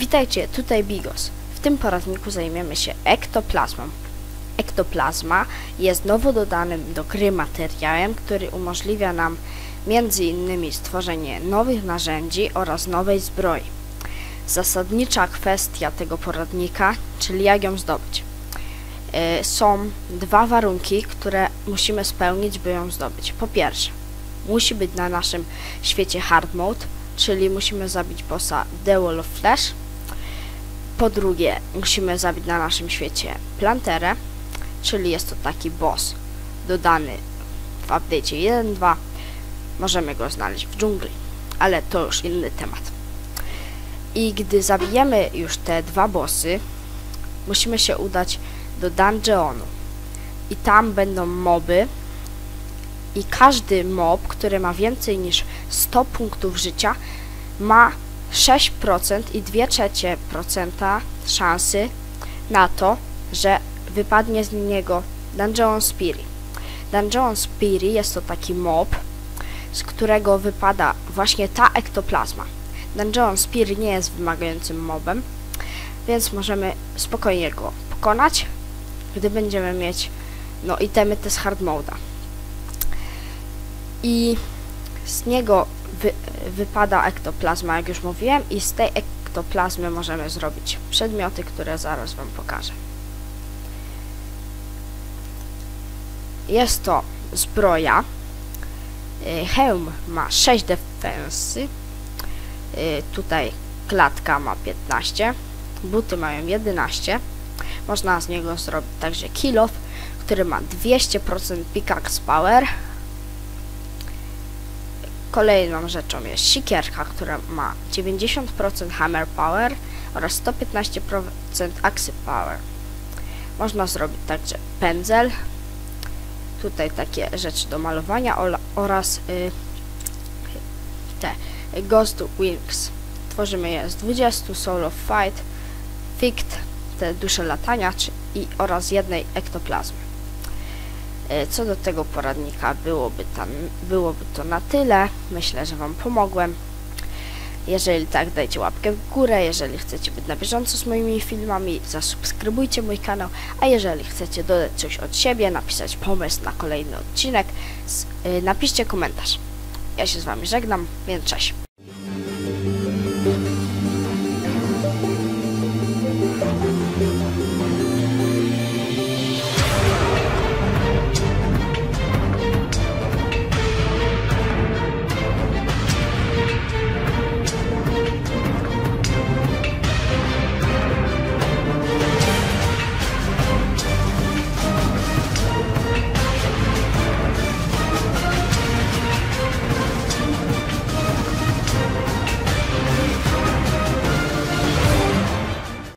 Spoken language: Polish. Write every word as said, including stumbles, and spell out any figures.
Witajcie, tutaj Bigos. W tym poradniku zajmiemy się ektoplazmą. Ektoplazma jest nowo dodanym do gry materiałem, który umożliwia nam między innymi stworzenie nowych narzędzi oraz nowej zbroi. Zasadnicza kwestia tego poradnika, czyli jak ją zdobyć. Yy, są dwa warunki, które musimy spełnić, by ją zdobyć. Po pierwsze, musi być na naszym świecie hard mode, czyli musimy zabić bossa The Wall of Flesh. Po drugie, musimy zabić na naszym świecie Planterę, czyli jest to taki boss dodany w update'cie jeden kropka dwa. Możemy go znaleźć w dżungli, ale to już inny temat. I gdy zabijemy już te dwa bossy, musimy się udać do dungeonu. I tam będą moby. I każdy mob, który ma więcej niż sto punktów życia, ma sześć procent i dwie trzecie procenta szansy na to, że wypadnie z niego Dungeon Spirit. Dungeon Spirit jest to taki mob, z którego wypada właśnie ta ektoplazma. Dungeon Spirit nie jest wymagającym mobem, więc możemy spokojnie go pokonać, gdy będziemy mieć no itemy te z hard mode'a. I z niego wy, wypada ektoplazma, jak już mówiłem, i z tej ektoplazmy możemy zrobić przedmioty, które zaraz wam pokażę. Jest to zbroja. Hełm ma sześć defensy. Tutaj klatka ma piętnaście. Buty mają jedenaście. Można z niego zrobić także kill off, który ma dwieście procent pickaxe power. Kolejną rzeczą jest sikierka, która ma dziewięćdziesiąt procent hammer power oraz sto piętnaście procent axe power. Można zrobić także pędzel. Tutaj takie rzeczy do malowania oraz y, te Ghost Wings. Tworzymy je z dwudziestu Soul of Fight, Fict, te dusze latania czy, i oraz jednej ektoplazmy. Y, co do tego poradnika byłoby, tam, byłoby to na tyle. Myślę, że wam pomogłem. Jeżeli tak, dajcie łapkę w górę. Jeżeli chcecie być na bieżąco z moimi filmami, zasubskrybujcie mój kanał. A jeżeli chcecie dodać coś od siebie, napisać pomysł na kolejny odcinek, yy, napiszcie komentarz. Ja się z wami żegnam, więc cześć.